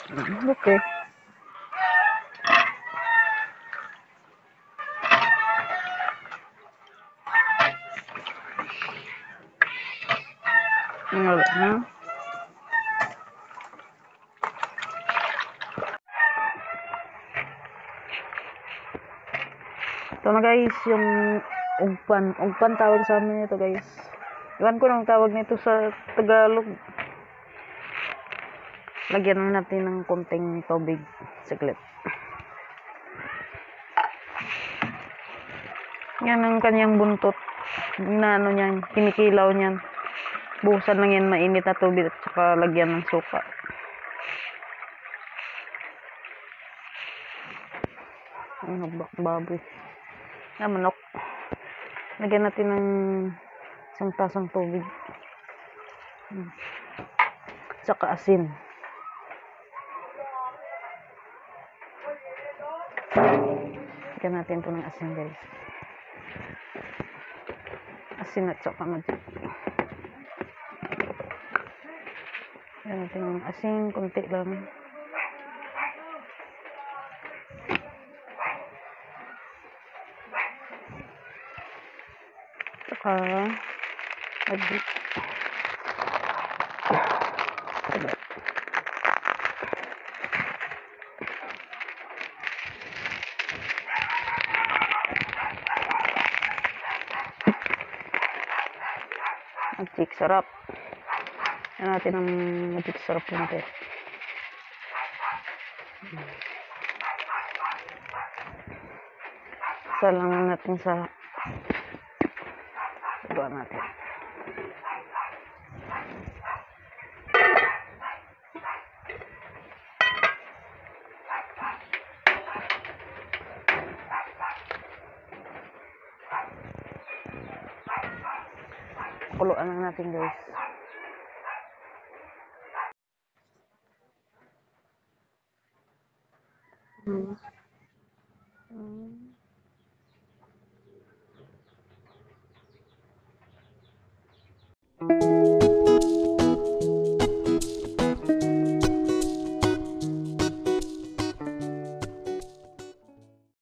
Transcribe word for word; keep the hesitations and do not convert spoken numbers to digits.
Okay. Wala na. Ito na guys, yung ugpan. Ugpan tawag sa amin ito guys. Iwan ko ng tawag nito sa Tagalog. Lagyan natin ng konting tubig. Saglit. Yan ang kanyang buntot. Inaano niyan, kinikilaw niyan. Buhusan lang yan mainit na tubig at saka lagyan ng suka. Ang baboy. Na manok. Lagyan natin ng isang tasang tubig. Hmm. Saka asin. Lagyan natin ito ng asin guys. Asin at saka magic. Lagyan natin ng asin, konti lang. Saka magic. Magic sarap. Yan natin ang magic sarap natin. Isa lang natin sa gawa natin. Kuluan lang natin guys. Hmm.